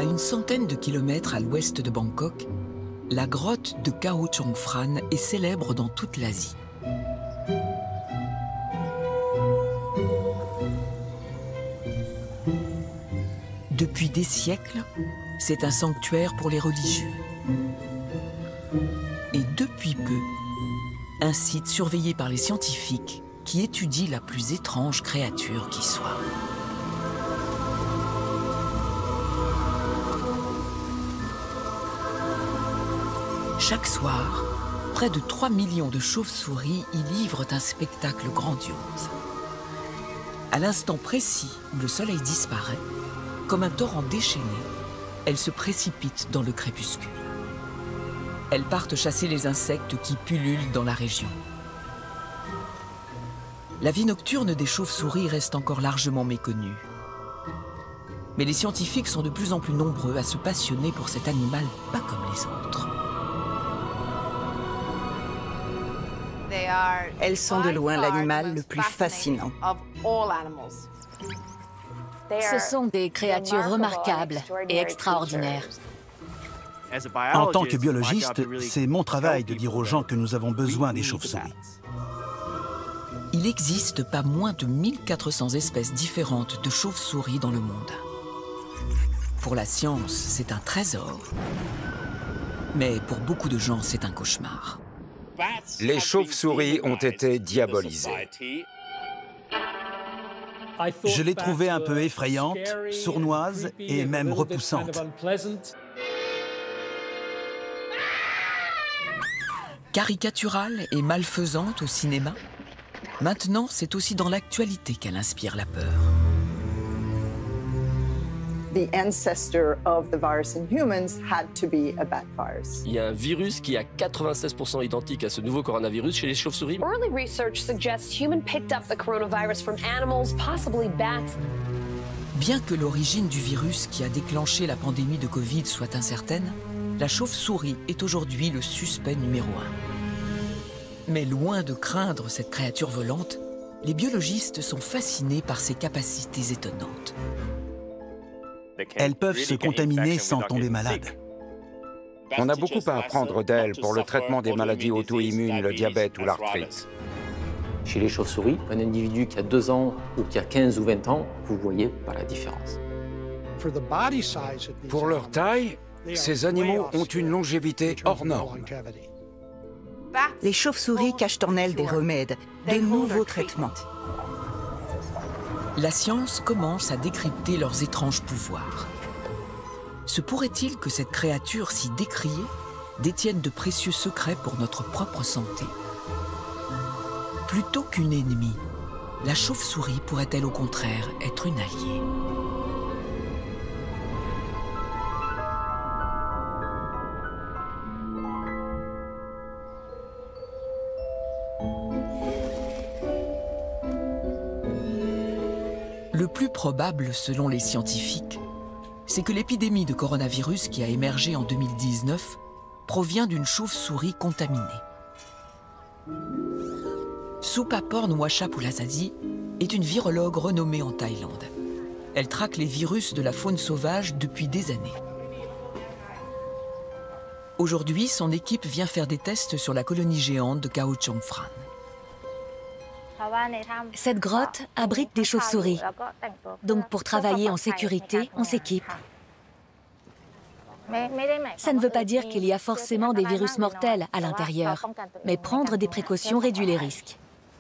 À une centaine de kilomètres à l'ouest de Bangkok, la grotte de Khao Chong Phrang est célèbre dans toute l'Asie. Depuis des siècles, c'est un sanctuaire pour les religieux. Et depuis peu, un site surveillé par les scientifiques qui étudient la plus étrange créature qui soit. Chaque soir, près de 3 millions de chauves-souris y livrent un spectacle grandiose. À l'instant précis où le soleil disparaît, comme un torrent déchaîné, elles se précipitent dans le crépuscule. Elles partent chasser les insectes qui pullulent dans la région. La vie nocturne des chauves-souris reste encore largement méconnue. Mais les scientifiques sont de plus en plus nombreux à se passionner pour cet animal pas comme les autres. Elles sont de loin l'animal le plus fascinant. Ce sont des créatures remarquables et extraordinaires. En tant que biologiste, c'est mon travail de dire aux gens que nous avons besoin des chauves-souris. Il existe pas moins de 1400 espèces différentes de chauves-souris dans le monde. Pour la science, c'est un trésor. Mais pour beaucoup de gens, c'est un cauchemar. Les chauves-souris ont été diabolisées. Je l'ai trouvée un peu effrayante, sournoise et même repoussante. Caricaturale et malfaisante au cinéma, maintenant c'est aussi dans l'actualité qu'elle inspire la peur. The ancestor of the virus in humans had to be a bat virus. Il y a un virus qui est à 96% identique à ce nouveau coronavirus chez les chauves-souris. Early research suggests humans picked up the coronavirus from animals, possibly bats. Bien que l'origine du virus qui a déclenché la pandémie de Covid soit incertaine, la chauve-souris est aujourd'hui le suspect numéro 1. Mais loin de craindre cette créature volante, les biologistes sont fascinés par ses capacités étonnantes. Elles peuvent se contaminer sans tomber malades. On a beaucoup à apprendre d'elles pour le traitement des maladies auto-immunes, le diabète ou l'arthrite. Chez les chauves-souris, un individu qui a 2 ans ou qui a 15 ou 20 ans, vous voyez pas la différence. Pour leur taille, ces animaux ont une longévité hors norme. Les chauves-souris cachent en elles des remèdes, de nouveaux traitements. La science commence à décrypter leurs étranges pouvoirs. Se pourrait-il que cette créature si décriée détienne de précieux secrets pour notre propre santé? Plutôt qu'une ennemie, la chauve-souris pourrait-elle au contraire être une alliée? Le plus probable, selon les scientifiques, c'est que l'épidémie de coronavirus qui a émergé en 2019 provient d'une chauve-souris contaminée. Supaporn Wachapulasadi est une virologue renommée en Thaïlande. Elle traque les virus de la faune sauvage depuis des années. Aujourd'hui, son équipe vient faire des tests sur la colonie géante de Khao Chong Phrang. Cette grotte abrite des chauves-souris. Donc pour travailler en sécurité, on s'équipe. Ça ne veut pas dire qu'il y a forcément des virus mortels à l'intérieur, mais prendre des précautions réduit les risques.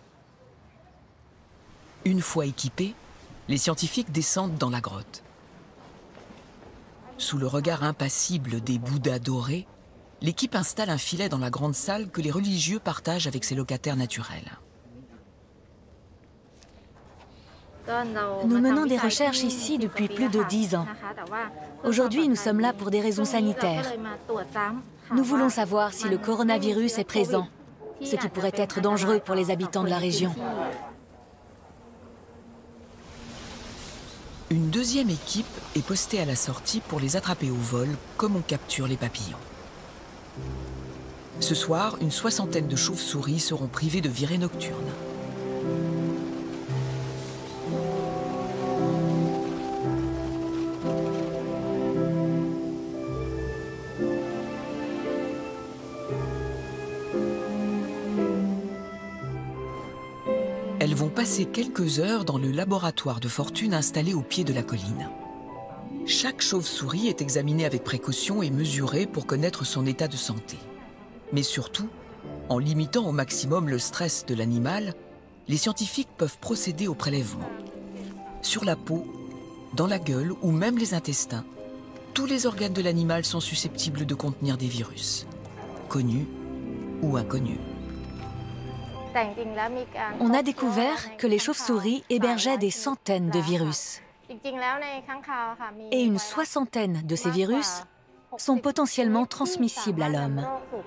Une fois équipés, les scientifiques descendent dans la grotte. Sous le regard impassible des Bouddhas dorés, l'équipe installe un filet dans la grande salle que les religieux partagent avec ses locataires naturels. Nous menons des recherches ici depuis plus de 10 ans. Aujourd'hui, nous sommes là pour des raisons sanitaires. Nous voulons savoir si le coronavirus est présent, ce qui pourrait être dangereux pour les habitants de la région. Une deuxième équipe est postée à la sortie pour les attraper au vol, comme on capture les papillons. Ce soir, une soixantaine de chauves-souris seront privées de virées nocturnes. Elles vont passer quelques heures dans le laboratoire de fortune installé au pied de la colline. Chaque chauve-souris est examinée avec précaution et mesurée pour connaître son état de santé. Mais surtout, en limitant au maximum le stress de l'animal, les scientifiques peuvent procéder au prélèvement. Sur la peau, dans la gueule ou même les intestins, tous les organes de l'animal sont susceptibles de contenir des virus, connus ou inconnus. On a découvert que les chauves-souris hébergeaient des centaines de virus. Et une soixantaine de ces virus sont potentiellement transmissibles à l'homme.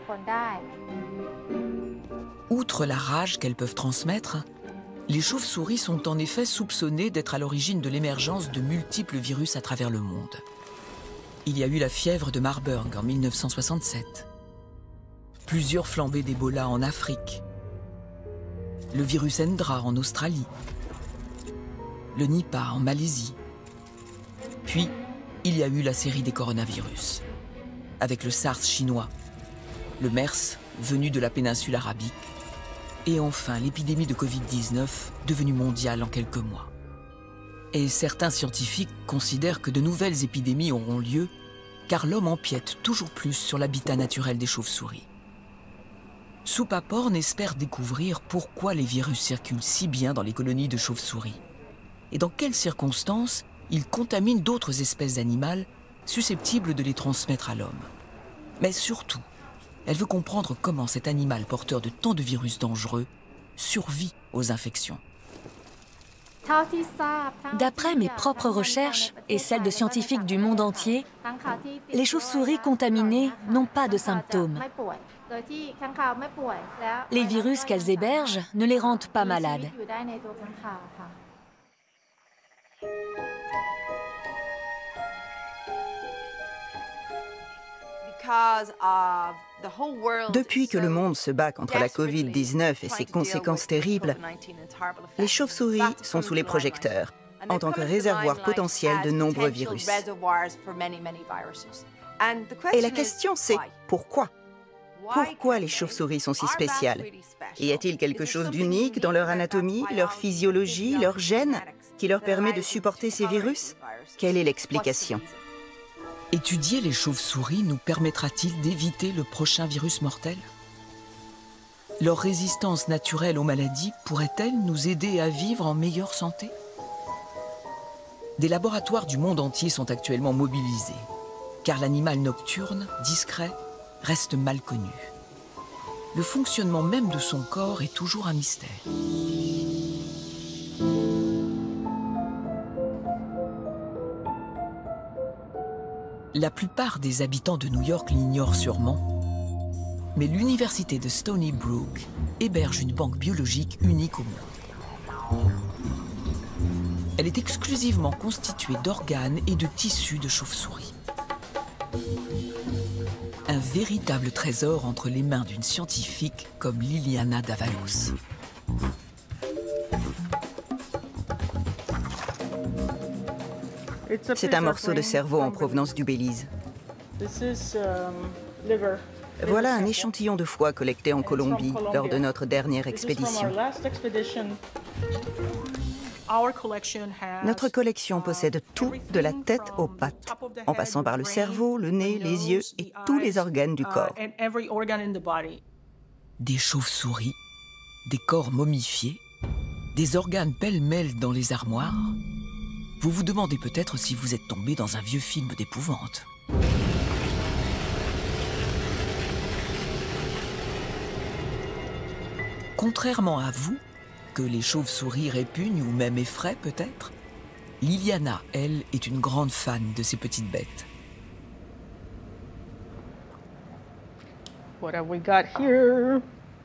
Outre la rage qu'elles peuvent transmettre, les chauves-souris sont en effet soupçonnées d'être à l'origine de l'émergence de multiples virus à travers le monde. Il y a eu la fièvre de Marburg en 1967, plusieurs flambées d'Ebola en Afrique, le virus Hendra en Australie, le Nipah en Malaisie. Puis, il y a eu la série des coronavirus, avec le SARS chinois, le MERS venu de la péninsule arabique, et enfin l'épidémie de Covid-19 devenue mondiale en quelques mois. Et certains scientifiques considèrent que de nouvelles épidémies auront lieu, car l'homme empiète toujours plus sur l'habitat naturel des chauves-souris. Soupaporn espère découvrir pourquoi les virus circulent si bien dans les colonies de chauves-souris et dans quelles circonstances ils contaminent d'autres espèces animales susceptibles de les transmettre à l'homme. Mais surtout, elle veut comprendre comment cet animal porteur de tant de virus dangereux survit aux infections. D'après mes propres recherches et celles de scientifiques du monde entier, les chauves-souris contaminées n'ont pas de symptômes. Les virus qu'elles hébergent ne les rendent pas malades. Depuis que le monde se bat contre la Covid-19 et ses conséquences terribles, les chauves-souris sont sous les projecteurs, en tant que réservoir potentiel de nombreux virus. Et la question c'est pourquoi ? Pourquoi les chauves-souris sont si spéciales? Y a-t-il quelque chose d'unique dans leur anatomie, leur physiologie, leurs gènes, qui leur permet de supporter ces virus? Quelle est l'explication? Étudier les chauves-souris nous permettra-t-il d'éviter le prochain virus mortel? Leur résistance naturelle aux maladies pourrait-elle nous aider à vivre en meilleure santé? Des laboratoires du monde entier sont actuellement mobilisés, car l'animal nocturne, discret, reste mal connu. Le fonctionnement même de son corps est toujours un mystère. La plupart des habitants de New York l'ignorent sûrement, mais l'université de Stony Brook héberge une banque biologique unique au monde. Elle est exclusivement constituée d'organes et de tissus de chauves-souris. Un véritable trésor entre les mains d'une scientifique comme Liliana Davalos. C'est un morceau de cerveau en provenance du Belize. Voilà un échantillon de foie collecté en Colombie lors de notre dernière expédition. Notre collection possède tout de la tête aux pattes, en passant par le cerveau, le nez, les yeux et tous les organes du corps. Des chauves-souris, des corps momifiés, des organes pêle-mêle dans les armoires. Vous vous demandez peut-être si vous êtes tombé dans un vieux film d'épouvante. Contrairement à vous, que les chauves-souris répugnent ou même effraient peut-être, Liliana, elle, est une grande fan de ces petites bêtes. What have we got here?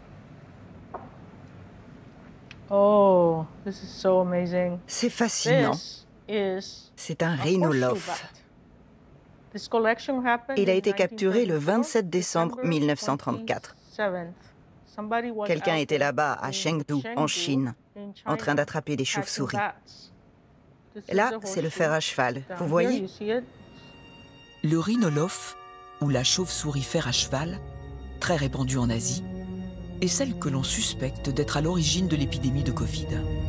Oh, this is so amazing. C'est fascinant. C'est un rhinolophe. Il a été capturé le 27 décembre 1934. Quelqu'un était là-bas, à Chengdu, en Chine, en train d'attraper des chauves-souris. Là, c'est le fer à cheval, vous voyez? Le rhinolophe, ou la chauve-souris fer à cheval, très répandue en Asie, est celle que l'on suspecte d'être à l'origine de l'épidémie de Covid.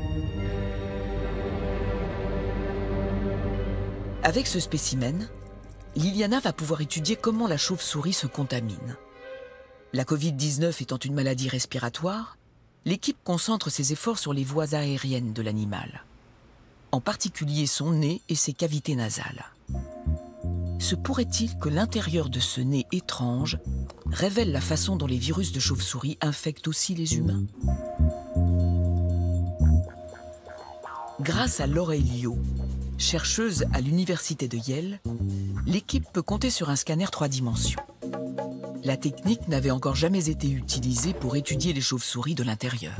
Avec ce spécimen, Liliana va pouvoir étudier comment la chauve-souris se contamine. La Covid-19 étant une maladie respiratoire, l'équipe concentre ses efforts sur les voies aériennes de l'animal, en particulier son nez et ses cavités nasales. Se pourrait-il que l'intérieur de ce nez étrange révèle la façon dont les virus de chauve-souris infectent aussi les humains? Grâce à l'oreille Lio, chercheuse à l'université de Yale, l'équipe peut compter sur un scanner 3 dimensions. La technique n'avait encore jamais été utilisée pour étudier les chauves-souris de l'intérieur.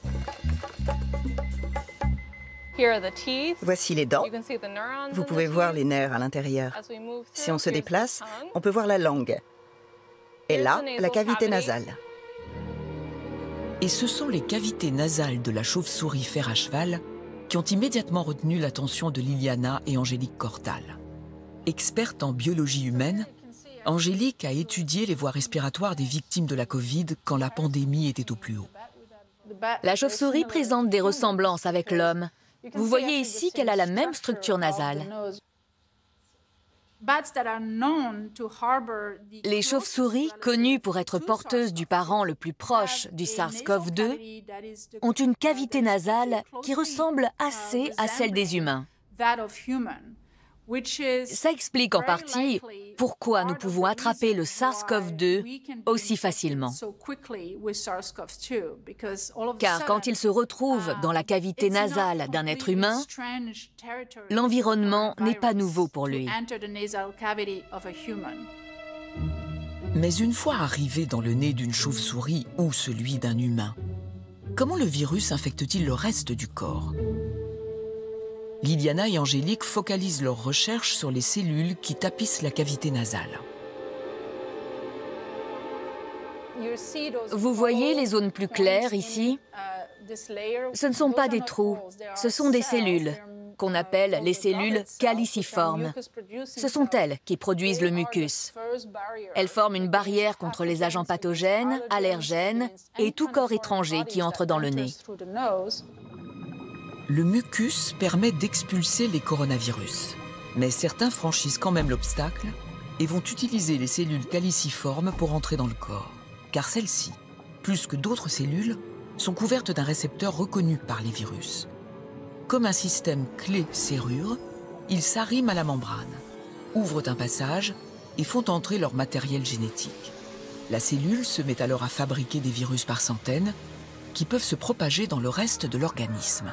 Voici les dents. Vous pouvez voir les nerfs à l'intérieur. Si on se déplace, on peut voir la langue. Et là, la cavité nasale. Et ce sont les cavités nasales de la chauve-souris fer à cheval qui ont immédiatement retenu l'attention de Liliana et Angélique Cortal. Experte en biologie humaine, Angélique a étudié les voies respiratoires des victimes de la Covid quand la pandémie était au plus haut. La chauve-souris présente des ressemblances avec l'homme. Vous voyez ici qu'elle a la même structure nasale. Les chauves-souris, connues pour être porteuses du parent le plus proche du SARS-CoV-2, ont une cavité nasale qui ressemble assez à celle des humains. Ça explique en partie pourquoi nous pouvons attraper le SARS-CoV-2 aussi facilement. Car quand il se retrouve dans la cavité nasale d'un être humain, l'environnement n'est pas nouveau pour lui. Mais une fois arrivé dans le nez d'une chauve-souris ou celui d'un humain, comment le virus infecte-t-il le reste du corps? Liliana et Angélique focalisent leurs recherches sur les cellules qui tapissent la cavité nasale. Vous voyez les zones plus claires ici? Ce ne sont pas des trous, ce sont des cellules, qu'on appelle les cellules caliciformes. Ce sont elles qui produisent le mucus. Elles forment une barrière contre les agents pathogènes, allergènes et tout corps étranger qui entre dans le nez. Le mucus permet d'expulser les coronavirus. Mais certains franchissent quand même l'obstacle et vont utiliser les cellules caliciformes pour entrer dans le corps. Car celles-ci, plus que d'autres cellules, sont couvertes d'un récepteur reconnu par les virus. Comme un système clé-serrure, ils s'arriment à la membrane, ouvrent un passage et font entrer leur matériel génétique. La cellule se met alors à fabriquer des virus par centaines qui peuvent se propager dans le reste de l'organisme.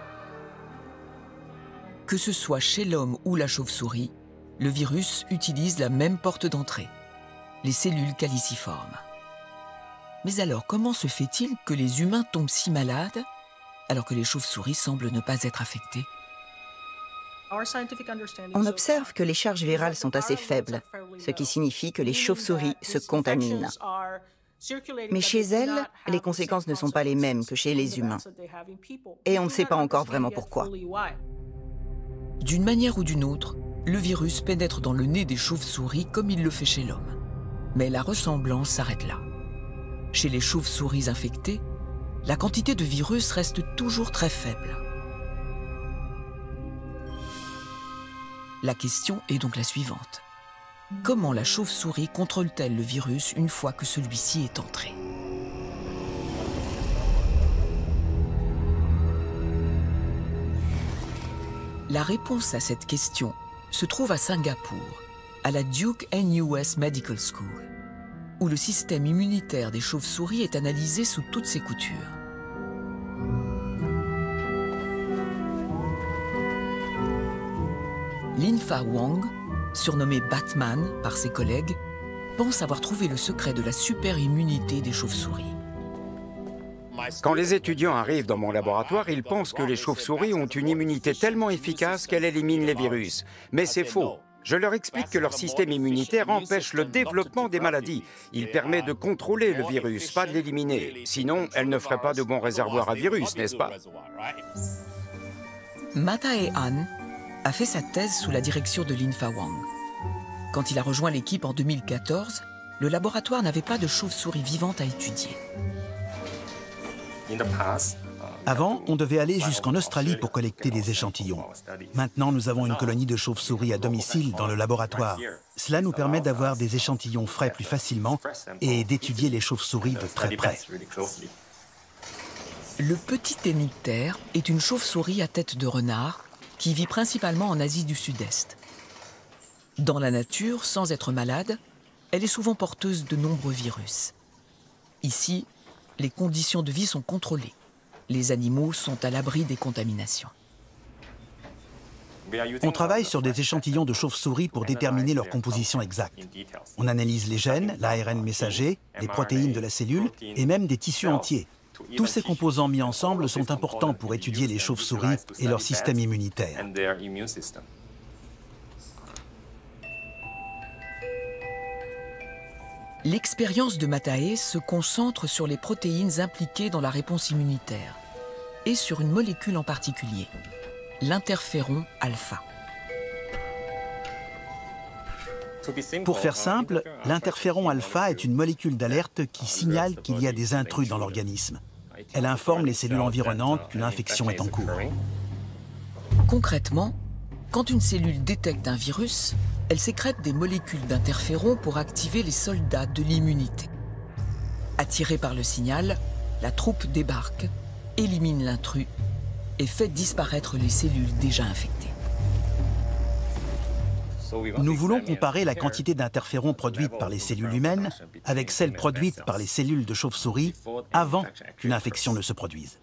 Que ce soit chez l'homme ou la chauve-souris, le virus utilise la même porte d'entrée, les cellules caliciformes. Mais alors, comment se fait-il que les humains tombent si malades alors que les chauves-souris semblent ne pas être affectées? On observe que les charges virales sont assez faibles, ce qui signifie que les chauves-souris se contaminent. Mais chez elles, les conséquences ne sont pas les mêmes que chez les humains. Et on ne sait pas encore vraiment pourquoi. D'une manière ou d'une autre, le virus pénètre dans le nez des chauves-souris comme il le fait chez l'homme. Mais la ressemblance s'arrête là. Chez les chauves-souris infectées, la quantité de virus reste toujours très faible. La question est donc la suivante. Comment la chauve-souris contrôle-t-elle le virus une fois que celui-ci est entré ? La réponse à cette question se trouve à Singapour, à la Duke NUS Medical School, où le système immunitaire des chauves-souris est analysé sous toutes ses coutures. Lin-Fa Wang, surnommé Batman par ses collègues, pense avoir trouvé le secret de la super-immunité des chauves-souris. Quand les étudiants arrivent dans mon laboratoire, ils pensent que les chauves-souris ont une immunité tellement efficace qu'elle élimine les virus. Mais c'est faux. Je leur explique que leur système immunitaire empêche le développement des maladies. Il permet de contrôler le virus, pas de l'éliminer. Sinon, elle ne ferait pas de bons réservoirs à virus, n'est-ce pas? Matae Han a fait sa thèse sous la direction de Lin-Fa Wang. Quand il a rejoint l'équipe en 2014, le laboratoire n'avait pas de chauves-souris vivantes à étudier. Avant, on devait aller jusqu'en Australie pour collecter des échantillons. Maintenant, nous avons une colonie de chauves-souris à domicile dans le laboratoire. Cela nous permet d'avoir des échantillons frais plus facilement et d'étudier les chauves-souris de très près. Le petit hénictère est une chauve-souris à tête de renard qui vit principalement en Asie du Sud-Est. Dans la nature, sans être malade, elle est souvent porteuse de nombreux virus. Ici, les conditions de vie sont contrôlées. Les animaux sont à l'abri des contaminations. On travaille sur des échantillons de chauves-souris pour déterminer leur composition exacte. On analyse les gènes, l'ARN messager, les protéines de la cellule et même des tissus entiers. Tous ces composants mis ensemble sont importants pour étudier les chauves-souris et leur système immunitaire. L'expérience de Matae se concentre sur les protéines impliquées dans la réponse immunitaire et sur une molécule en particulier, l'interféron alpha. Pour faire simple, l'interféron alpha est une molécule d'alerte qui signale qu'il y a des intrus dans l'organisme. Elle informe les cellules environnantes qu'une infection est en cours. Concrètement, quand une cellule détecte un virus, elle sécrète des molécules d'interféron pour activer les soldats de l'immunité. Attirée par le signal, la troupe débarque, élimine l'intrus et fait disparaître les cellules déjà infectées. Nous voulons comparer la quantité d'interféron produite par les cellules humaines avec celle produite par les cellules de chauve-souris avant qu'une infection ne se produise.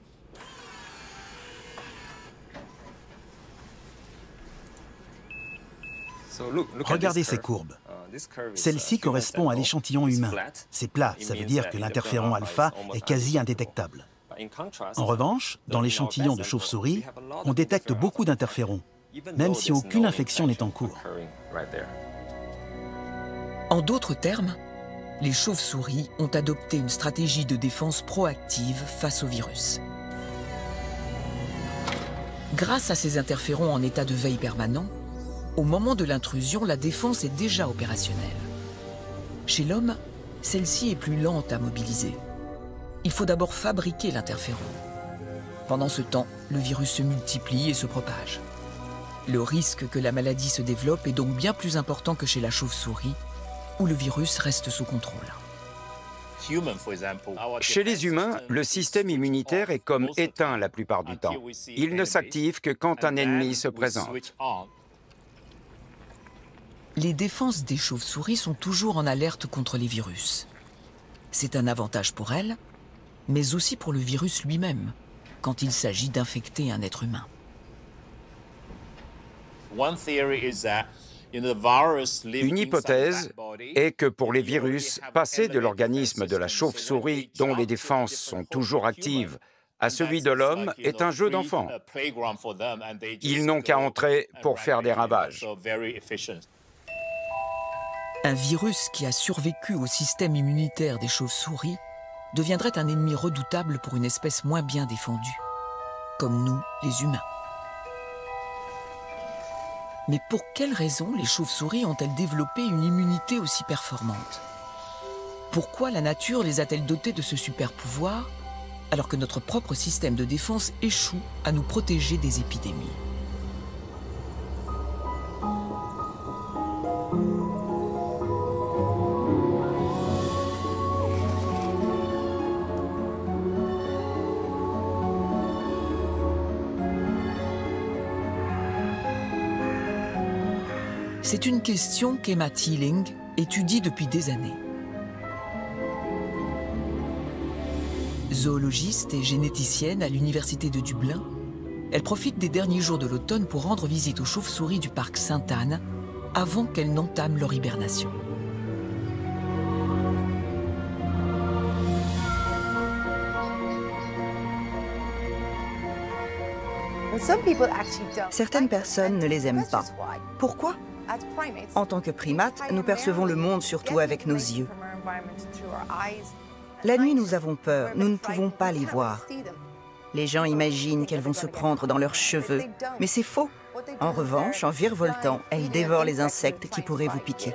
Regardez ces courbes. Celle-ci correspond à l'échantillon humain. C'est plat, ça veut dire que l'interféron alpha est quasi indétectable. En revanche, dans l'échantillon de chauve-souris, on détecte beaucoup d'interférons, même si aucune infection n'est en cours. En d'autres termes, les chauves-souris ont adopté une stratégie de défense proactive face au virus. Grâce à ces interférons en état de veille permanent, au moment de l'intrusion, la défense est déjà opérationnelle. Chez l'homme, celle-ci est plus lente à mobiliser. Il faut d'abord fabriquer l'interféron. Pendant ce temps, le virus se multiplie et se propage. Le risque que la maladie se développe est donc bien plus important que chez la chauve-souris, où le virus reste sous contrôle. Chez les humains, le système immunitaire est comme éteint la plupart du temps. Il ne s'active que quand un ennemi se présente. Les défenses des chauves-souris sont toujours en alerte contre les virus. C'est un avantage pour elles, mais aussi pour le virus lui-même, quand il s'agit d'infecter un être humain. Une hypothèse est que pour les virus, passer de l'organisme de la chauve-souris, dont les défenses sont toujours actives, à celui de l'homme est un jeu d'enfant. Ils n'ont qu'à entrer pour faire des ravages. Un virus qui a survécu au système immunitaire des chauves-souris deviendrait un ennemi redoutable pour une espèce moins bien défendue, comme nous, les humains. Mais pour quelles raisons les chauves-souris ont-elles développé une immunité aussi performante? Pourquoi la nature les a-t-elle dotées de ce super pouvoir, alors que notre propre système de défense échoue à nous protéger des épidémies? C'est une question qu'Emma Teeling étudie depuis des années. Zoologiste et généticienne à l'université de Dublin, elle profite des derniers jours de l'automne pour rendre visite aux chauves-souris du parc Sainte-Anne avant qu'elles n'entament leur hibernation. Certaines personnes ne les aiment pas. Pourquoi? En tant que primates, nous percevons le monde surtout avec nos yeux. La nuit, nous avons peur, nous ne pouvons pas les voir. Les gens imaginent qu'elles vont se prendre dans leurs cheveux, mais c'est faux. En revanche, en virevoltant, elles dévorent les insectes qui pourraient vous piquer.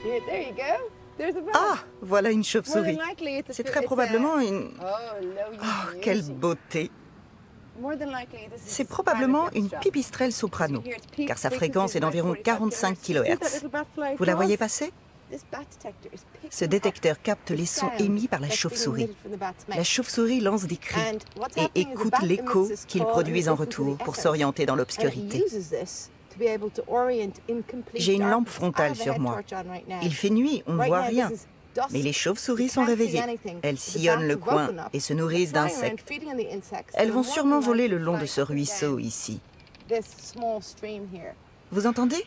Ah, voilà une chauve-souris. C'est très probablement une... Oh, quelle beauté! C'est probablement une pipistrelle soprano, car sa fréquence est d'environ 45 kHz. Vous la voyez passer? Ce détecteur capte les sons émis par la chauve-souris. La chauve-souris lance des cris et écoute l'écho qu'ils produisent en retour pour s'orienter dans l'obscurité. J'ai une lampe frontale sur moi. Il fait nuit, on ne voit rien. Mais les chauves-souris sont réveillées. Elles sillonnent le coin et se nourrissent d'insectes. Elles vont sûrement voler le long de ce ruisseau ici. Vous entendez?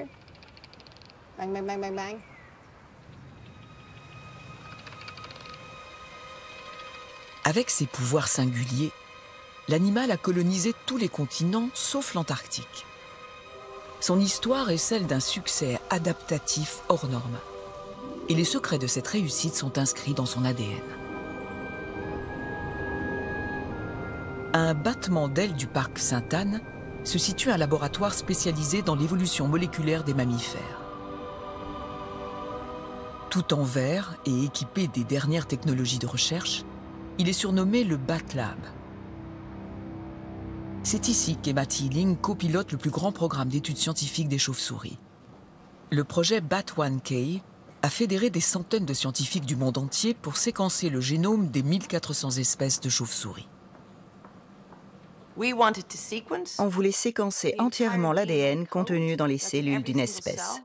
Avec ses pouvoirs singuliers, l'animal a colonisé tous les continents sauf l'Antarctique. Son histoire est celle d'un succès adaptatif hors norme. Et les secrets de cette réussite sont inscrits dans son ADN. À un battement d'aile du parc Sainte-Anne se situe un laboratoire spécialisé dans l'évolution moléculaire des mammifères. Tout en verre et équipé des dernières technologies de recherche, il est surnommé le Bat Lab. C'est ici qu'Emma Teeling copilote le plus grand programme d'études scientifiques des chauves-souris. Le projet Bat1K a fédéré des centaines de scientifiques du monde entier pour séquencer le génome des 1400 espèces de chauves-souris. On voulait séquencer entièrement l'ADN contenu dans les cellules d'une espèce.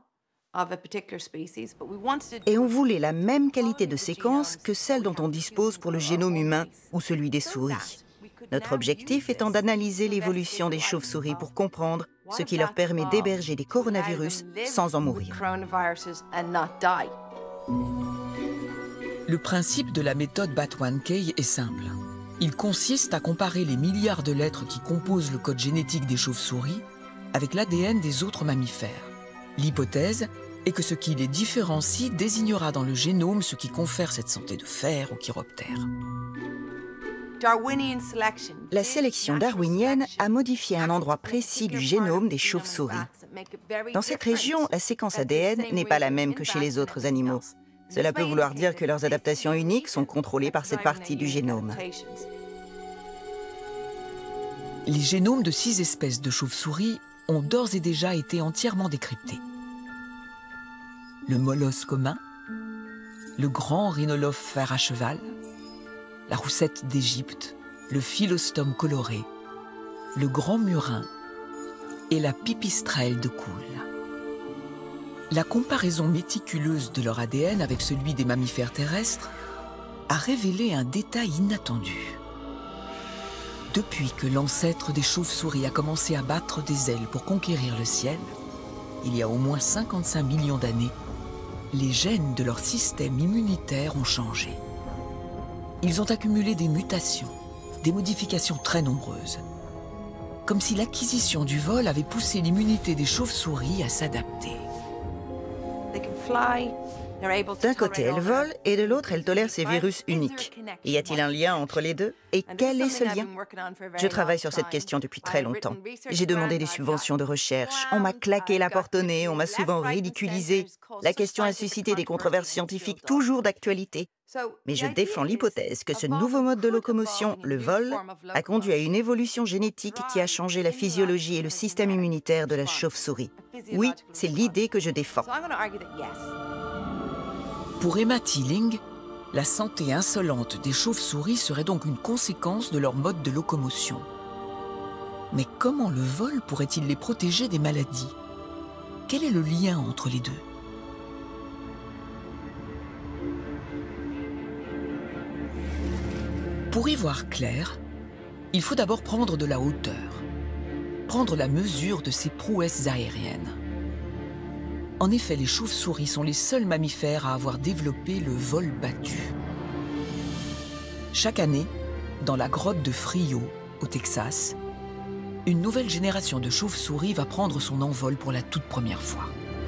Et on voulait la même qualité de séquence que celle dont on dispose pour le génome humain ou celui des souris. Notre objectif étant d'analyser l'évolution des chauves-souris pour comprendre ce qui leur permet d'héberger des coronavirus sans en mourir. Le principe de la méthode Bat1K est simple. Il consiste à comparer les milliards de lettres qui composent le code génétique des chauves-souris avec l'ADN des autres mammifères. L'hypothèse est que ce qui les différencie désignera dans le génome ce qui confère cette santé de fer aux chiroptères. La sélection darwinienne a modifié un endroit précis du génome des chauves-souris. Dans cette région, la séquence ADN n'est pas la même que chez les autres animaux. Cela peut vouloir dire que leurs adaptations uniques sont contrôlées par cette partie du génome. Les génomes de 6 espèces de chauves-souris ont d'ores et déjà été entièrement décryptés. Le molosse commun, le grand rhinolophe fer à cheval, la roussette d'Égypte, le philostome coloré, le grand murin et la pipistrelle de Cool. La comparaison méticuleuse de leur ADN avec celui des mammifères terrestres a révélé un détail inattendu. Depuis que l'ancêtre des chauves-souris a commencé à battre des ailes pour conquérir le ciel, il y a au moins 55 millions d'années, les gènes de leur système immunitaire ont changé. Ils ont accumulé des mutations, des modifications très nombreuses. Comme si l'acquisition du vol avait poussé l'immunité des chauves-souris à s'adapter. D'un côté, elles volent et de l'autre, elles tolèrent ces virus uniques. Y a-t-il un lien entre les deux? Et quel est ce lien? Je travaille sur cette question depuis très longtemps. J'ai demandé des subventions de recherche. On m'a claqué la porte au nez, on m'a souvent ridiculisé. La question a suscité des controverses scientifiques toujours d'actualité. Mais je défends l'hypothèse que ce nouveau mode de locomotion, le vol, a conduit à une évolution génétique qui a changé la physiologie et le système immunitaire de la chauve-souris. Oui, c'est l'idée que je défends. Pour Emma Teeling, la santé insolente des chauves-souris serait donc une conséquence de leur mode de locomotion. Mais comment le vol pourrait-il les protéger des maladies? Quel est le lien entre les deux? Pour y voir clair, il faut d'abord prendre de la hauteur, prendre la mesure de ces prouesses aériennes. En effet, les chauves-souris sont les seuls mammifères à avoir développé le vol battu. Chaque année, dans la grotte de Frio, au Texas, une nouvelle génération de chauves-souris va prendre son envol pour la toute première fois.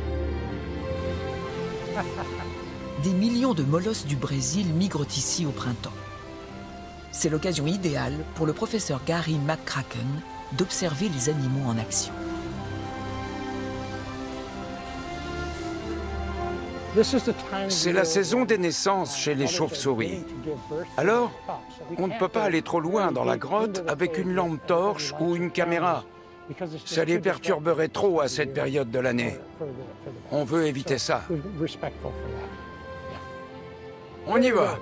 Des millions de molosses du Brésil migrent ici au printemps. C'est l'occasion idéale pour le professeur Gary McCracken d'observer les animaux en action. C'est la saison des naissances chez les chauves-souris. Alors, on ne peut pas aller trop loin dans la grotte avec une lampe torche ou une caméra. Ça les perturberait trop à cette période de l'année. On veut éviter ça. On y va.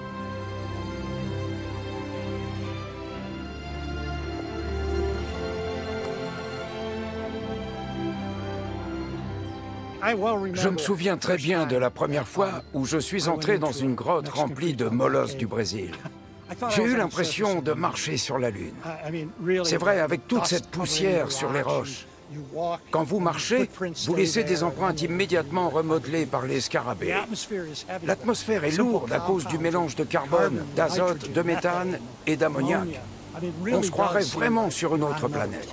Je me souviens très bien de la première fois où je suis entré dans une grotte remplie de molosses du Brésil. J'ai eu l'impression de marcher sur la Lune. C'est vrai, avec toute cette poussière sur les roches. Quand vous marchez, vous laissez des empreintes immédiatement remodelées par les scarabées. L'atmosphère est lourde à cause du mélange de carbone, d'azote, de méthane et d'ammoniac. On se croirait vraiment sur une autre planète.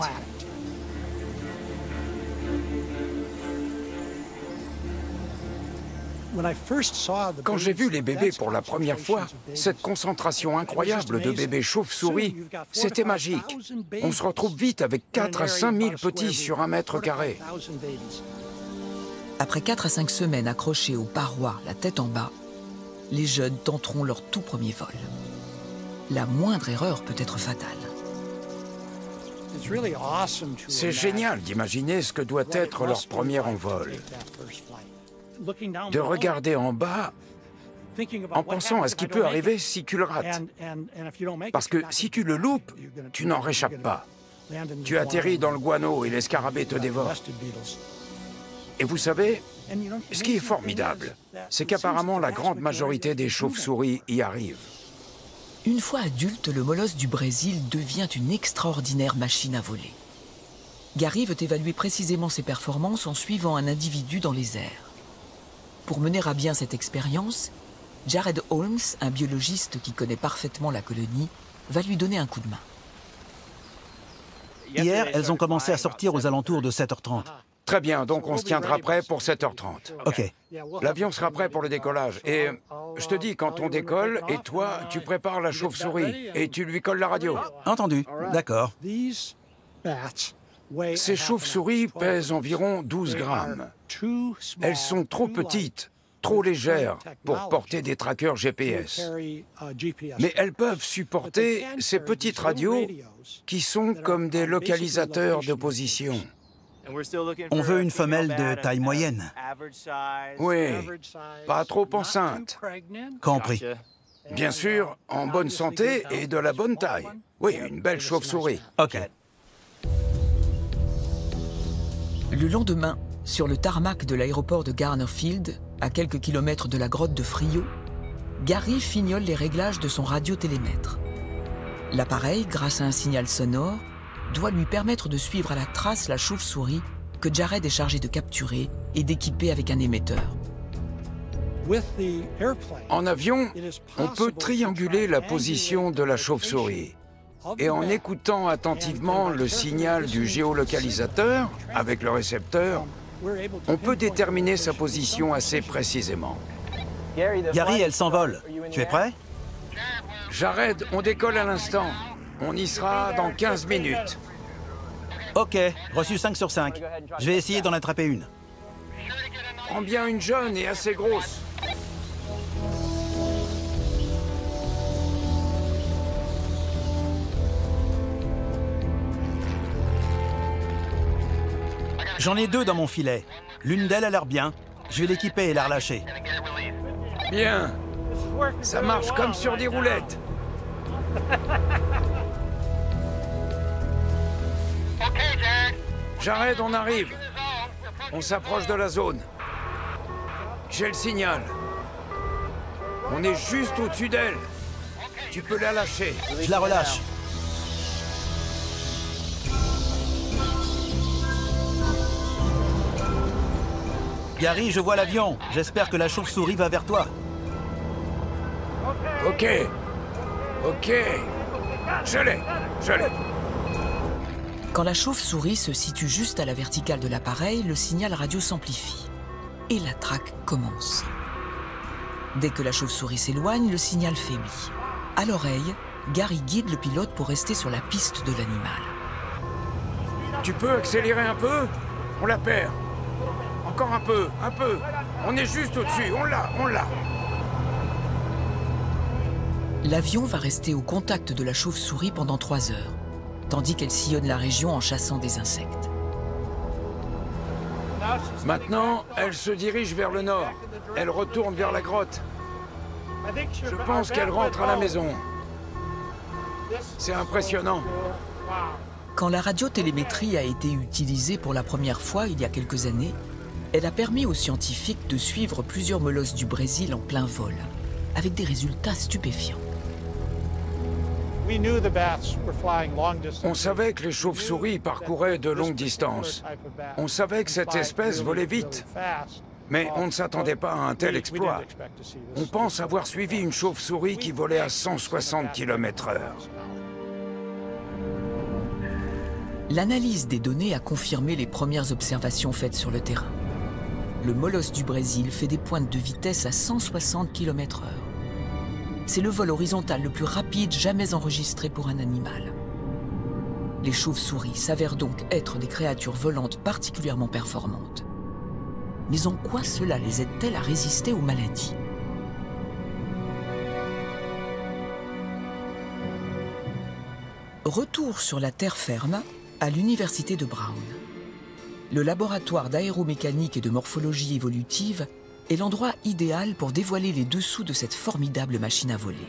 Quand j'ai vu les bébés pour la première fois, cette concentration incroyable de bébés chauves-souris, c'était magique. On se retrouve vite avec 4 à 5 000 petits sur 1 mètre carré. Après 4 à 5 semaines accrochés aux parois, la tête en bas, les jeunes tenteront leur tout premier vol. La moindre erreur peut être fatale. C'est génial d'imaginer ce que doit être leur premier envol. De regarder en bas en pensant à ce qui peut arriver si tu le rates. Parce que si tu le loupes, tu n'en réchappes pas. Tu atterris dans le guano et les scarabées te dévorent. Et vous savez, ce qui est formidable, c'est qu'apparemment la grande majorité des chauves-souris y arrivent. Une fois adulte, le molosse du Brésil devient une extraordinaire machine à voler. Gary veut évaluer précisément ses performances en suivant un individu dans les airs. Pour mener à bien cette expérience, Jared Holmes, un biologiste qui connaît parfaitement la colonie, va lui donner un coup de main. Hier, elles ont commencé à sortir aux alentours de 7h30. Très bien, donc on se tiendra prêt pour 7h30. OK. L'avion sera prêt pour le décollage. Et je te dis, quand on décolle, et toi, tu prépares la chauve-souris et tu lui colles la radio. Entendu. D'accord. Ces chauves-souris pèsent environ 12 grammes. Elles sont trop petites, trop légères pour porter des trackers GPS. Mais elles peuvent supporter ces petites radios qui sont comme des localisateurs de position. On veut une femelle de taille moyenne. Oui, pas trop enceinte. Compris. Bien sûr, en bonne santé et de la bonne taille. Oui, une belle chauve-souris. OK. Le lendemain, sur le tarmac de l'aéroport de Garnerfield, à quelques kilomètres de la grotte de Frio, Gary fignole les réglages de son radiotélémètre. L'appareil, grâce à un signal sonore, doit lui permettre de suivre à la trace la chauve-souris que Jared est chargé de capturer et d'équiper avec un émetteur. En avion, on peut trianguler la position de la chauve-souris. Et en écoutant attentivement le signal du géolocalisateur avec le récepteur, on peut déterminer sa position assez précisément. Gary, elle s'envole. Tu es prêt? Jared, on décolle à l'instant. On y sera dans 15 minutes. OK, reçu 5 sur 5. Je vais essayer d'en attraper une. Prends bien une jeune et assez grosse. J'en ai 2 dans mon filet. L'une d'elles a l'air bien. Je vais l'équiper et la relâcher. Bien. Ça marche comme sur des roulettes. Jared, on arrive. On s'approche de la zone. J'ai le signal. On est juste au-dessus d'elle. Tu peux la lâcher. Je la relâche. Gary, je vois l'avion. J'espère que la chauve-souris va vers toi. OK. OK. Je l'ai. Quand la chauve-souris se situe juste à la verticale de l'appareil, le signal radio s'amplifie. Et la traque commence. Dès que la chauve-souris s'éloigne, le signal faiblit. À l'oreille, Gary guide le pilote pour rester sur la piste de l'animal. Tu peux accélérer un peu? On la perd. Encore un peu, un peu. On est juste au-dessus, on l'a, on l'a. L'avion va rester au contact de la chauve-souris pendant 3 heures, tandis qu'elle sillonne la région en chassant des insectes. Maintenant, elle se dirige vers le nord. Elle retourne vers la grotte. Je pense qu'elle rentre à la maison. C'est impressionnant. Quand la radiotélémétrie a été utilisée pour la première fois il y a quelques années, elle a permis aux scientifiques de suivre plusieurs molosses du Brésil en plein vol, avec des résultats stupéfiants. On savait que les chauves-souris parcouraient de longues distances. On savait que cette espèce volait vite. Mais on ne s'attendait pas à un tel exploit. On pense avoir suivi une chauve-souris qui volait à 160 km/h. L'analyse des données a confirmé les premières observations faites sur le terrain. Le molosse du Brésil fait des pointes de vitesse à 160 km/h. C'est le vol horizontal le plus rapide jamais enregistré pour un animal. Les chauves-souris s'avèrent donc être des créatures volantes particulièrement performantes. Mais en quoi cela les aide-t-elle à résister aux maladies? Retour sur la terre ferme à l'université de Brown. Le laboratoire d'aéromécanique et de morphologie évolutive est l'endroit idéal pour dévoiler les dessous de cette formidable machine à voler.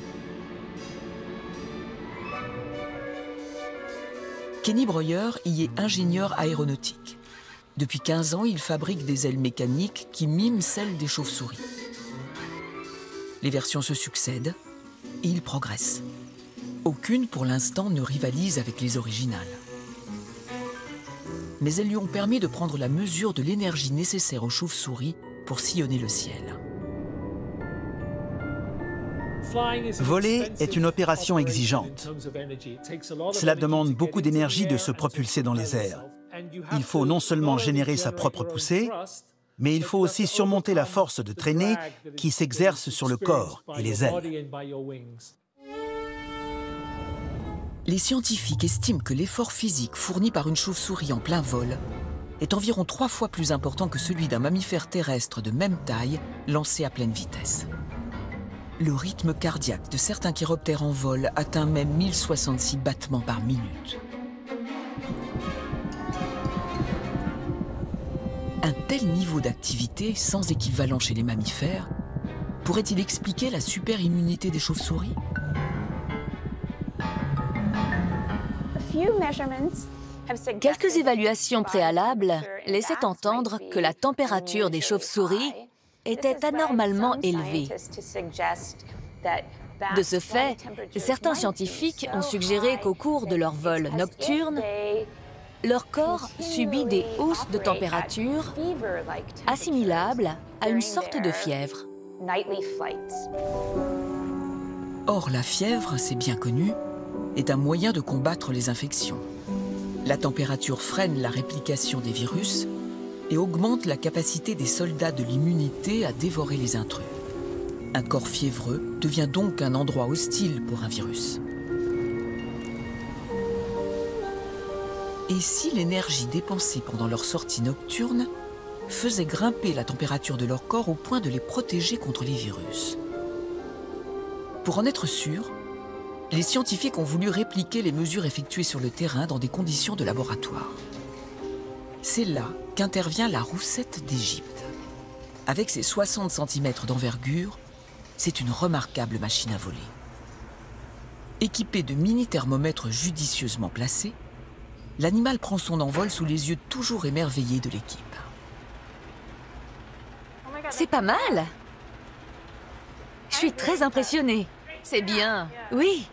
Kenny Breuer y est ingénieur aéronautique. Depuis 15 ans, il fabrique des ailes mécaniques qui miment celles des chauves-souris. Les versions se succèdent et il progresse. Aucune, pour l'instant, ne rivalise avec les originales. Mais elles lui ont permis de prendre la mesure de l'énergie nécessaire aux chauves-souris pour sillonner le ciel. Voler est une opération exigeante. Cela demande beaucoup d'énergie de se propulser dans les airs. Il faut non seulement générer sa propre poussée, mais il faut aussi surmonter la force de traînée qui s'exerce sur le corps et les ailes. Les scientifiques estiment que l'effort physique fourni par une chauve-souris en plein vol est environ 3 fois plus important que celui d'un mammifère terrestre de même taille lancé à pleine vitesse. Le rythme cardiaque de certains chiroptères en vol atteint même 1066 battements par minute. Un tel niveau d'activité, sans équivalent chez les mammifères, pourrait-il expliquer la super immunité des chauves-souris? Quelques évaluations préalables laissaient entendre que la température des chauves-souris était anormalement élevée. De ce fait, certains scientifiques ont suggéré qu'au cours de leur vol nocturne, leur corps subit des hausses de température assimilables à une sorte de fièvre. Or, la fièvre, c'est bien connu, est un moyen de combattre les infections. La température freine la réplication des virus et augmente la capacité des soldats de l'immunité à dévorer les intrus. Un corps fiévreux devient donc un endroit hostile pour un virus. Et si l'énergie dépensée pendant leur sortie nocturne faisait grimper la température de leur corps au point de les protéger contre les virus? Pour en être sûr, les scientifiques ont voulu répliquer les mesures effectuées sur le terrain dans des conditions de laboratoire. C'est là qu'intervient la roussette d'Égypte. Avec ses 60 cm d'envergure, c'est une remarquable machine à voler. Équipée de mini-thermomètres judicieusement placés, l'animal prend son envol sous les yeux toujours émerveillés de l'équipe. C'est pas mal! Je suis très impressionnée. C'est bien. Oui.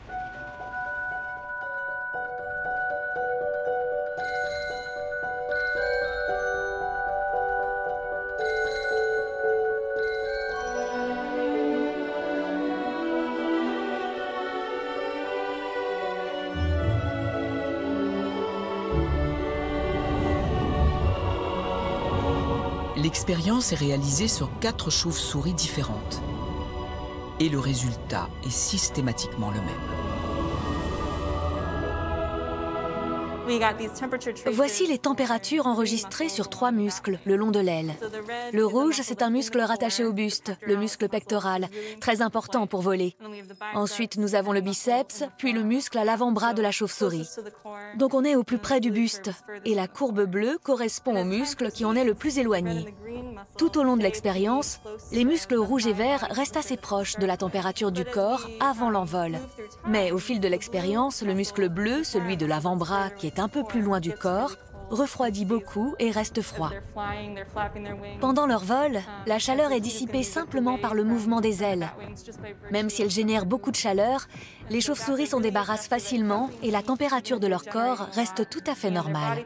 L'expérience est réalisée sur 4 chauves-souris différentes. Et le résultat est systématiquement le même. Voici les températures enregistrées sur 3 muscles le long de l'aile. Le rouge, c'est un muscle rattaché au buste, le muscle pectoral, très important pour voler. Ensuite, nous avons le biceps, puis le muscle à l'avant-bras de la chauve-souris. Donc on est au plus près du buste, et la courbe bleue correspond au muscle qui en est le plus éloigné. Tout au long de l'expérience, les muscles rouges et verts restent assez proches de la température du corps avant l'envol. Mais au fil de l'expérience, le muscle bleu, celui de l'avant-bras qui est un peu plus loin du corps, refroidit beaucoup et reste froid. Pendant leur vol, la chaleur est dissipée simplement par le mouvement des ailes. Même si elles génèrent beaucoup de chaleur, les chauves-souris s'en débarrassent facilement et la température de leur corps reste tout à fait normale.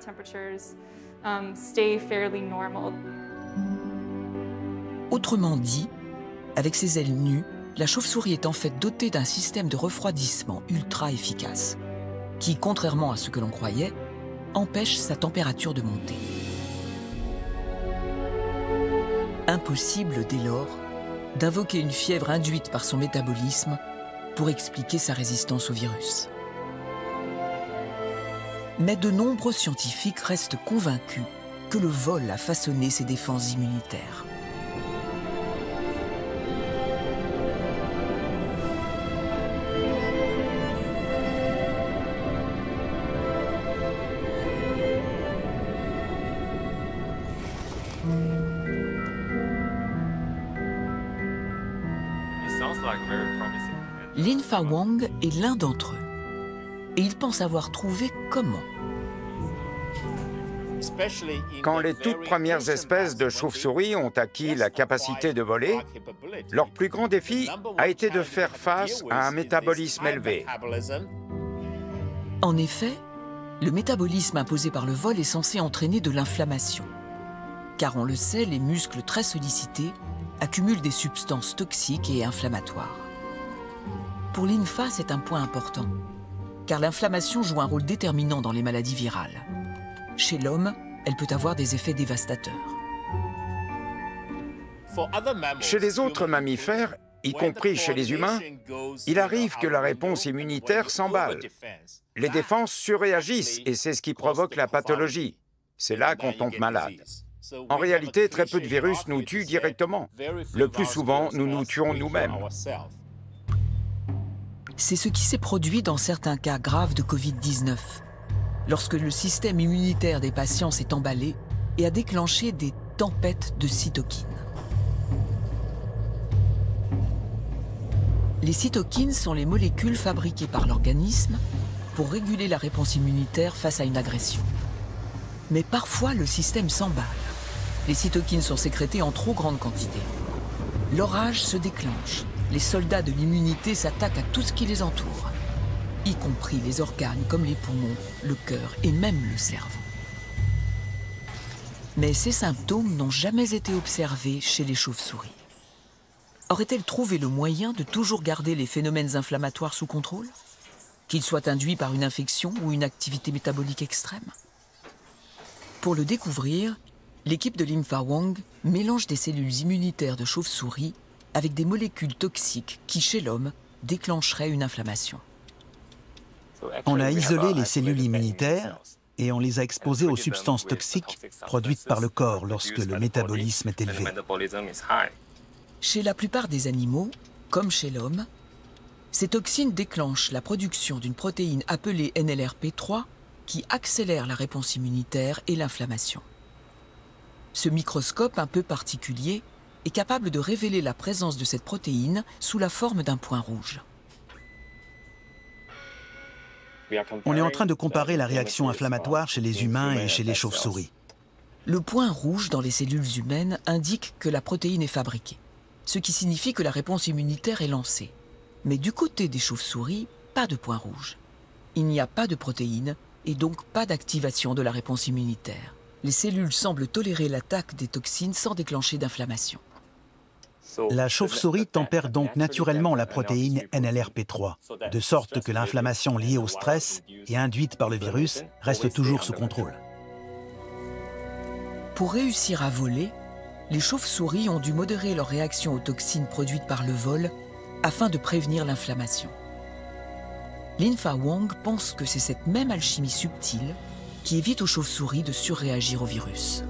Autrement dit, avec ses ailes nues, la chauve-souris est en fait dotée d'un système de refroidissement ultra efficace, qui, contrairement à ce que l'on croyait, empêche sa température de monter. Impossible, dès lors, d'invoquer une fièvre induite par son métabolisme pour expliquer sa résistance au virus. Mais de nombreux scientifiques restent convaincus que le vol a façonné ses défenses immunitaires. Lin Fa Wang est l'un d'entre eux. Et il pense avoir trouvé comment. Quand les toutes premières espèces de chauves-souris ont acquis la capacité de voler, leur plus grand défi a été de faire face à un métabolisme élevé. En effet, le métabolisme imposé par le vol est censé entraîner de l'inflammation. Car on le sait, les muscles très sollicités accumulent des substances toxiques et inflammatoires. Pour Lin Fa, c'est un point important, car l'inflammation joue un rôle déterminant dans les maladies virales. Chez l'homme, elle peut avoir des effets dévastateurs. Chez les autres mammifères, y compris chez les humains, il arrive que la réponse immunitaire s'emballe. Les défenses surréagissent et c'est ce qui provoque la pathologie. C'est là qu'on tombe malade. En réalité, très peu de virus nous tuent directement. Le plus souvent, nous nous tuons nous-mêmes. C'est ce qui s'est produit dans certains cas graves de Covid-19, lorsque le système immunitaire des patients s'est emballé et a déclenché des tempêtes de cytokines. Les cytokines sont les molécules fabriquées par l'organisme pour réguler la réponse immunitaire face à une agression. Mais parfois, le système s'emballe. Les cytokines sont sécrétées en trop grande quantité. L'orage se déclenche. Les soldats de l'immunité s'attaquent à tout ce qui les entoure, y compris les organes comme les poumons, le cœur et même le cerveau. Mais ces symptômes n'ont jamais été observés chez les chauves-souris. Aurait-elle trouvé le moyen de toujours garder les phénomènes inflammatoires sous contrôle, qu'ils soient induits par une infection ou une activité métabolique extrême? Pour le découvrir, l'équipe de Lin Fa Wang mélange des cellules immunitaires de chauves-souris avec des molécules toxiques qui, chez l'homme, déclencheraient une inflammation. On a isolé les cellules immunitaires et on les a exposées aux substances toxiques produites par le corps lorsque le métabolisme est élevé. Chez la plupart des animaux, comme chez l'homme, ces toxines déclenchent la production d'une protéine appelée NLRP3 qui accélère la réponse immunitaire et l'inflammation. Ce microscope un peu particulier est capable de révéler la présence de cette protéine sous la forme d'un point rouge. On est en train de comparer la réaction inflammatoire chez les humains et chez les chauves-souris. Le point rouge dans les cellules humaines indique que la protéine est fabriquée, ce qui signifie que la réponse immunitaire est lancée. Mais du côté des chauves-souris, pas de point rouge. Il n'y a pas de protéine et donc pas d'activation de la réponse immunitaire. Les cellules semblent tolérer l'attaque des toxines sans déclencher d'inflammation. La chauve-souris tempère donc naturellement la protéine NLRP3, de sorte que l'inflammation liée au stress et induite par le virus reste toujours sous contrôle. Pour réussir à voler, les chauves-souris ont dû modérer leur réaction aux toxines produites par le vol afin de prévenir l'inflammation. Lin Fa Wang pense que c'est cette même alchimie subtile qui évite aux chauves-souris de surréagir au virus.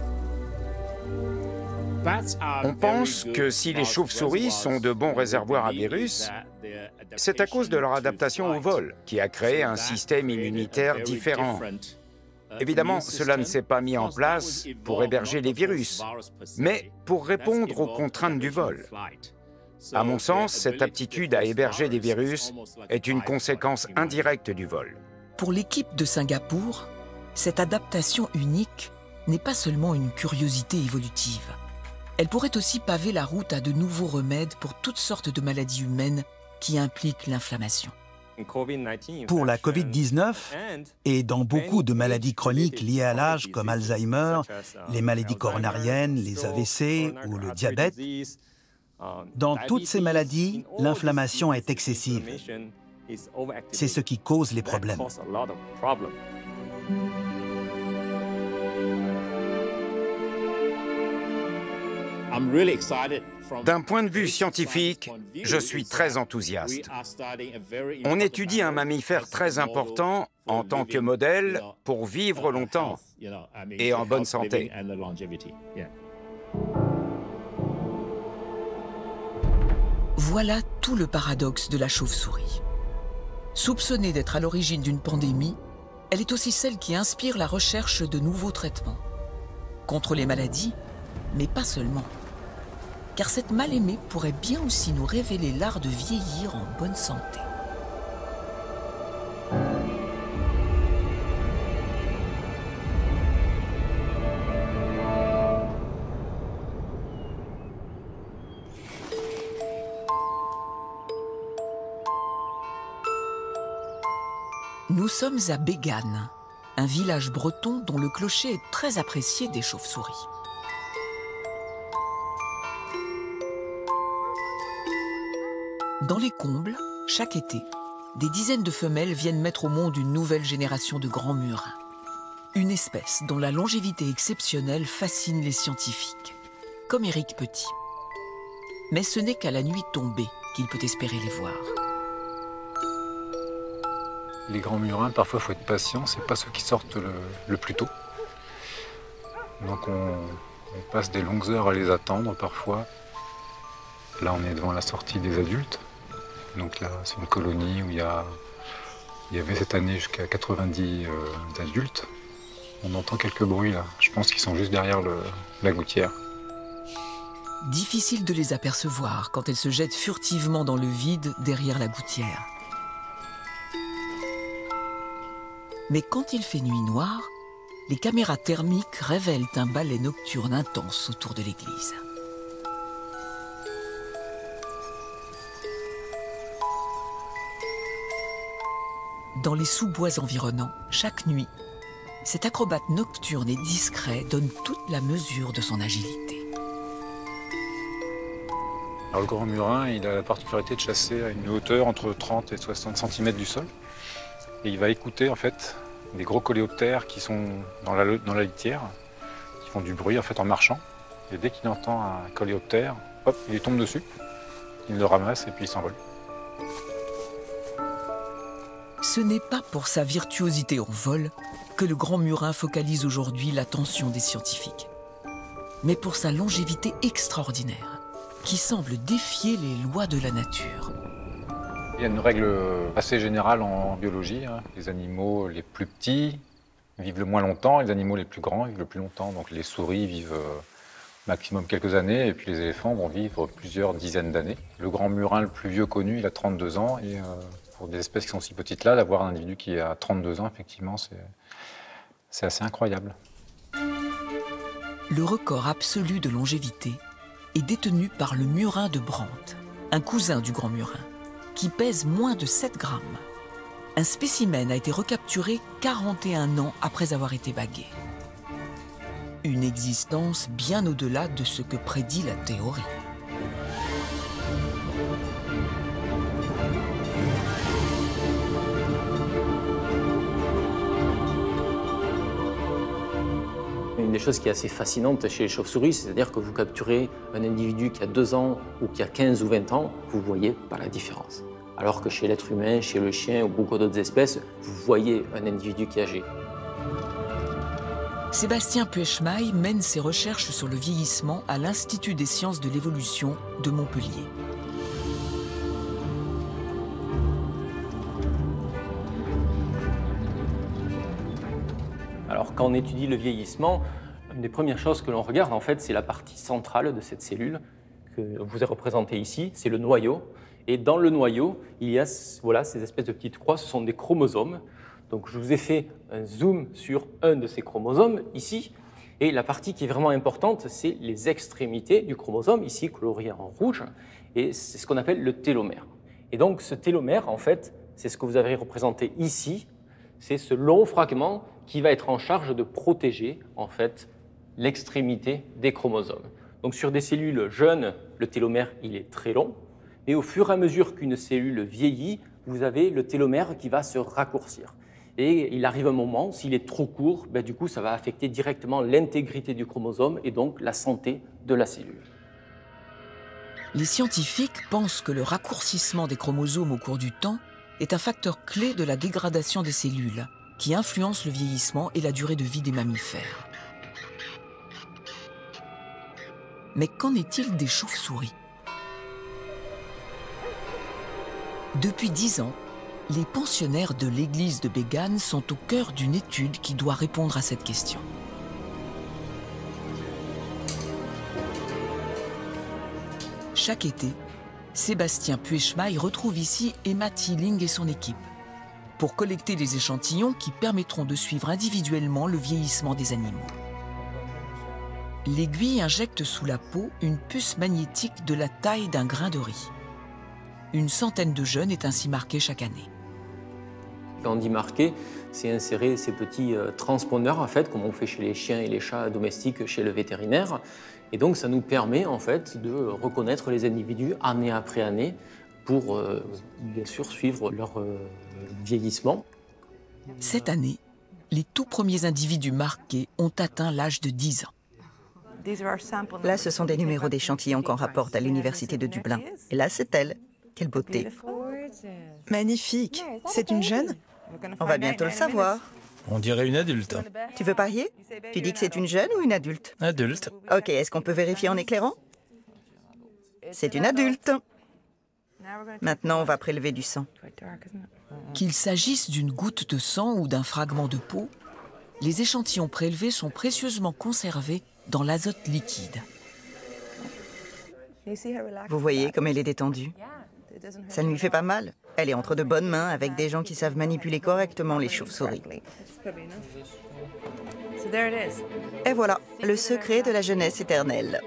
On pense que si les chauves-souris sont de bons réservoirs à virus, c'est à cause de leur adaptation au vol, qui a créé un système immunitaire différent. Évidemment, cela ne s'est pas mis en place pour héberger les virus, mais pour répondre aux contraintes du vol. À mon sens, cette aptitude à héberger des virus est une conséquence indirecte du vol. Pour l'équipe de Singapour, cette adaptation unique n'est pas seulement une curiosité évolutive. Elle pourrait aussi paver la route à de nouveaux remèdes pour toutes sortes de maladies humaines qui impliquent l'inflammation. Pour la Covid-19 et dans beaucoup de maladies chroniques liées à l'âge comme Alzheimer, les maladies coronariennes, les AVC ou le diabète, dans toutes ces maladies, l'inflammation est excessive. C'est ce qui cause les problèmes. D'un point de vue scientifique, je suis très enthousiaste. On étudie un mammifère très important en tant que modèle pour vivre longtemps et en bonne santé. Voilà tout le paradoxe de la chauve-souris. Soupçonnée d'être à l'origine d'une pandémie, elle est aussi celle qui inspire la recherche de nouveaux traitements. Contre les maladies, mais pas seulement. Car cette mal-aimée pourrait bien aussi nous révéler l'art de vieillir en bonne santé. Nous sommes à Bégane, un village breton dont le clocher est très apprécié des chauves-souris. Dans les combles, chaque été, des dizaines de femelles viennent mettre au monde une nouvelle génération de grands murins. Une espèce dont la longévité exceptionnelle fascine les scientifiques, comme Éric Petit. Mais ce n'est qu'à la nuit tombée qu'il peut espérer les voir. Les grands murins, parfois, il faut être patient, c'est pas ceux qui sortent le plus tôt. Donc on passe des longues heures à les attendre parfois. Là, on est devant la sortie des adultes. Donc là, c'est une colonie où il y avait cette année jusqu'à 90 adultes. On entend quelques bruits là. Je pense qu'ils sont juste derrière la gouttière. Difficile de les apercevoir quand elles se jettent furtivement dans le vide derrière la gouttière. Mais quand il fait nuit noire, les caméras thermiques révèlent un ballet nocturne intense autour de l'église. Dans les sous-bois environnants, chaque nuit, cet acrobate nocturne et discret donne toute la mesure de son agilité. Alors, le grand murin, il a la particularité de chasser à une hauteur entre 30 et 60 cm du sol. Et il va écouter en fait des gros coléoptères qui sont dans la litière, qui font du bruit en fait en marchant. Et dès qu'il entend un coléoptère, hop, il tombe dessus, il le ramasse et puis il s'envole. Ce n'est pas pour sa virtuosité en vol que le grand murin focalise aujourd'hui l'attention des scientifiques, mais pour sa longévité extraordinaire, qui semble défier les lois de la nature. Il y a une règle assez générale en biologie. Les animaux les plus petits vivent le moins longtemps, et les animaux les plus grands vivent le plus longtemps. Donc les souris vivent maximum quelques années, et puis les éléphants vont vivre plusieurs dizaines d'années. Le grand murin le plus vieux connu, il a 32 ans, et pour des espèces qui sont si petites là, d'avoir un individu qui a 32 ans, effectivement, c'est assez incroyable. Le record absolu de longévité est détenu par le murin de Brandt, un cousin du grand murin, qui pèse moins de 7 grammes. Un spécimen a été recapturé 41 ans après avoir été bagué. Une existence bien au-delà de ce que prédit la théorie. Une des choses qui est assez fascinante chez les chauves-souris, c'est-à-dire que vous capturez un individu qui a 2 ans ou qui a 15 ou 20 ans, vous ne voyez pas la différence. Alors que chez l'être humain, chez le chien ou beaucoup d'autres espèces, vous voyez un individu qui est âgé. Sébastien Puechmaï mène ses recherches sur le vieillissement à l'Institut des sciences de l'évolution de Montpellier. Alors, quand on étudie le vieillissement, une des premières choses que l'on regarde, en fait, c'est la partie centrale de cette cellule que je vous ai représentée ici, c'est le noyau. Et dans le noyau, il y a voilà, ces espèces de petites croix, ce sont des chromosomes. Donc, je vous ai fait un zoom sur un de ces chromosomes ici. Et la partie qui est vraiment importante, c'est les extrémités du chromosome, ici coloriées en rouge. Et c'est ce qu'on appelle le télomère. Et donc, ce télomère, en fait, c'est ce que vous avez représenté ici. C'est ce long fragment qui va être en charge de protéger, en fait, l'extrémité des chromosomes. Donc, sur des cellules jeunes, le télomère, il est très long. Et au fur et à mesure qu'une cellule vieillit, vous avez le télomère qui va se raccourcir. Et il arrive un moment, s'il est trop court, ben du coup, ça va affecter directement l'intégrité du chromosome et donc la santé de la cellule. Les scientifiques pensent que le raccourcissement des chromosomes au cours du temps est un facteur clé de la dégradation des cellules, qui influence le vieillissement et la durée de vie des mammifères. Mais qu'en est-il des chauves-souris? Depuis 10 ans, les pensionnaires de l'église de Bégane sont au cœur d'une étude qui doit répondre à cette question. Chaque été, Sébastien Puechmaï retrouve ici Emma Thiling et son équipe pour collecter les échantillons qui permettront de suivre individuellement le vieillissement des animaux. L'aiguille injecte sous la peau une puce magnétique de la taille d'un grain de riz. Une centaine de jeunes est ainsi marquée chaque année. Quand on dit marquer, c'est insérer ces petits transpondeurs, en fait, comme on fait chez les chiens et les chats domestiques chez le vétérinaire. Et donc, ça nous permet, en fait, de reconnaître les individus année après année pour, bien sûr, suivre leur vieillissement. Cette année, les tout premiers individus marqués ont atteint l'âge de 10 ans. Là, ce sont des numéros d'échantillons qu'on rapporte à l'université de Dublin. Et là, c'est elle. Quelle beauté. Magnifique. C'est une jeune? On va bientôt le savoir. On dirait une adulte. Tu veux parier? Tu dis que c'est une jeune ou une adulte? Adulte. Ok, est-ce qu'on peut vérifier en éclairant? C'est une adulte. Maintenant, on va prélever du sang. Qu'il s'agisse d'une goutte de sang ou d'un fragment de peau, les échantillons prélevés sont précieusement conservés dans l'azote liquide. Vous voyez comme elle est détendue? Ça ne lui fait pas mal. Elle est entre de bonnes mains avec des gens qui savent manipuler correctement les chauves-souris. Et voilà, le secret de la jeunesse éternelle.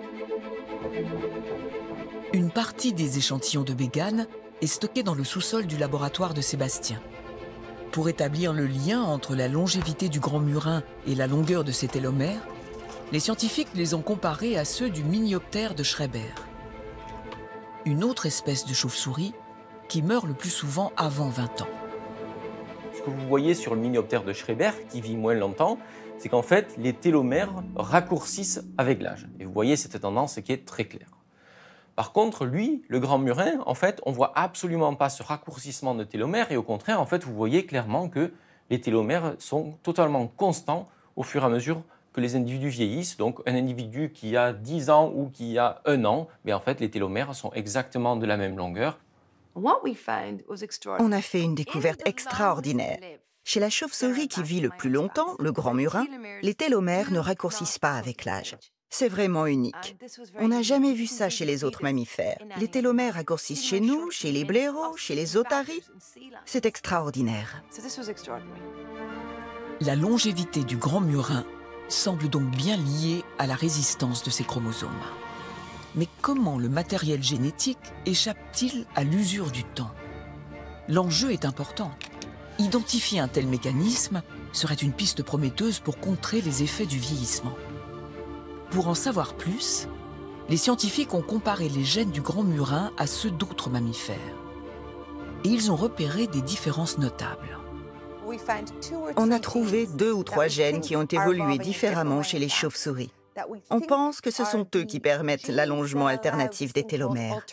Une partie des échantillons de Bégane est stockée dans le sous-sol du laboratoire de Sébastien. Pour établir le lien entre la longévité du grand murin et la longueur de ses télomères, les scientifiques les ont comparés à ceux du Minioptère de Schreiber, une autre espèce de chauve-souris qui meurt le plus souvent avant 20 ans. Ce que vous voyez sur le Minioptère de Schreiber, qui vit moins longtemps, c'est qu'en fait, les télomères raccourcissent avec l'âge. Et vous voyez cette tendance qui est très claire. Par contre, lui, le grand murin, en fait, on ne voit absolument pas ce raccourcissement de télomères et au contraire, en fait, vous voyez clairement que les télomères sont totalement constants au fur et à mesure que les individus vieillissent. Donc, un individu qui a 10 ans ou qui a 1 an, bien, en fait, les télomères sont exactement de la même longueur. On a fait une découverte extraordinaire. Chez la chauve-souris qui vit le plus longtemps, le grand murin, les télomères ne raccourcissent pas avec l'âge. C'est vraiment unique. On n'a jamais vu ça chez les autres mammifères. Les télomères raccourcissent chez nous, chez les blaireaux, chez les otaries. C'est extraordinaire. La longévité du grand murin semble donc bien liée à la résistance de ses chromosomes. Mais comment le matériel génétique échappe-t-il à l'usure du temps? L'enjeu est important. Identifier un tel mécanisme serait une piste prometteuse pour contrer les effets du vieillissement. Pour en savoir plus, les scientifiques ont comparé les gènes du grand murin à ceux d'autres mammifères. Et ils ont repéré des différences notables. On a trouvé 2 ou 3 gènes qui ont évolué différemment chez les chauves-souris. On pense que ce sont eux qui permettent l'allongement alternatif des télomères.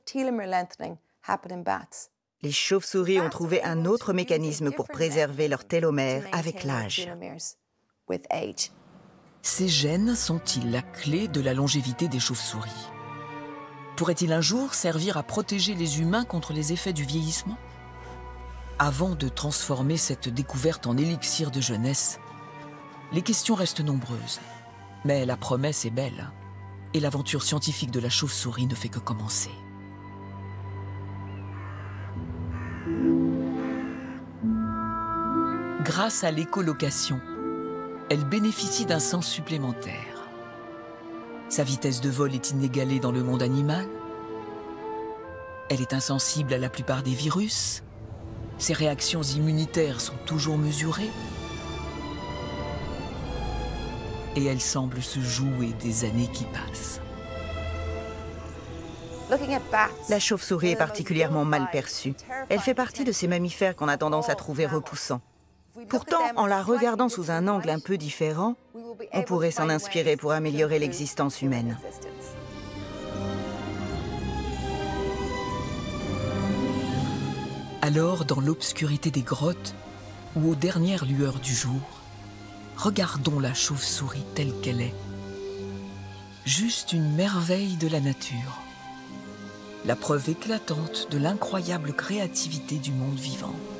Les chauves-souris ont trouvé un autre mécanisme pour préserver leurs télomères avec l'âge. Ces gènes sont-ils la clé de la longévité des chauves-souris? Pourrait-il un jour servir à protéger les humains contre les effets du vieillissement? Avant de transformer cette découverte en élixir de jeunesse, les questions restent nombreuses. Mais la promesse est belle, et l'aventure scientifique de la chauve-souris ne fait que commencer. Grâce à l'écholocation, elle bénéficie d'un sens supplémentaire. Sa vitesse de vol est inégalée dans le monde animal. Elle est insensible à la plupart des virus. Ses réactions immunitaires sont toujours mesurées. Et elle semble se jouer des années qui passent. La chauve-souris est particulièrement mal perçue. Elle fait partie de ces mammifères qu'on a tendance à trouver repoussants. Pourtant, en la regardant sous un angle un peu différent, on pourrait s'en inspirer pour améliorer l'existence humaine. Alors, dans l'obscurité des grottes, ou aux dernières lueurs du jour, regardons la chauve-souris telle qu'elle est. Juste une merveille de la nature. La preuve éclatante de l'incroyable créativité du monde vivant.